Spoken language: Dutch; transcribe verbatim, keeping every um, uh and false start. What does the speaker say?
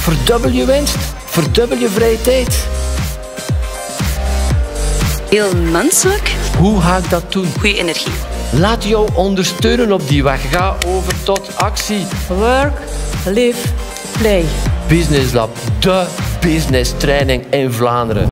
Verdubbel je winst, verdubbel je vrije tijd. Heel menselijk. Hoe ga ik dat doen? Goeie energie. Laat jou ondersteunen op die weg. Ga over tot actie. Work, live, play. Business Lab, de business training in Vlaanderen.